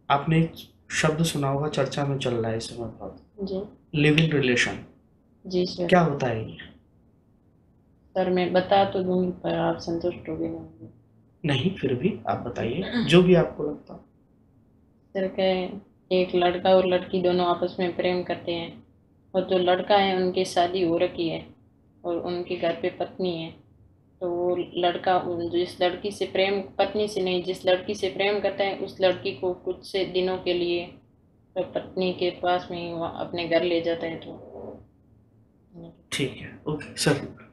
आपने एक शब्द सुना होगा, चर्चा में चल रहा है इस समय बहुत, जी। Live in relation. जी सर। क्या होता है ये? सर मैं बता तो दूंगी पर आप संतुष्ट होगे नहीं। नहीं, फिर भी आप बताइए जो भी आपको लगता। सर क्या, एक लड़का और लड़की दोनों आपस में प्रेम करते हैं, और जो लड़का है उनकी शादी हो रखी है और उनके घर पे पत्नी है। तो वो लड़का जिस लड़की से प्रेम, पत्नी से नहीं, जिस लड़की से प्रेम करता है उस लड़की को कुछ से दिनों के लिए तो पत्नी के पास में ही अपने घर ले जाता है। तो ठीक है, ओके सर।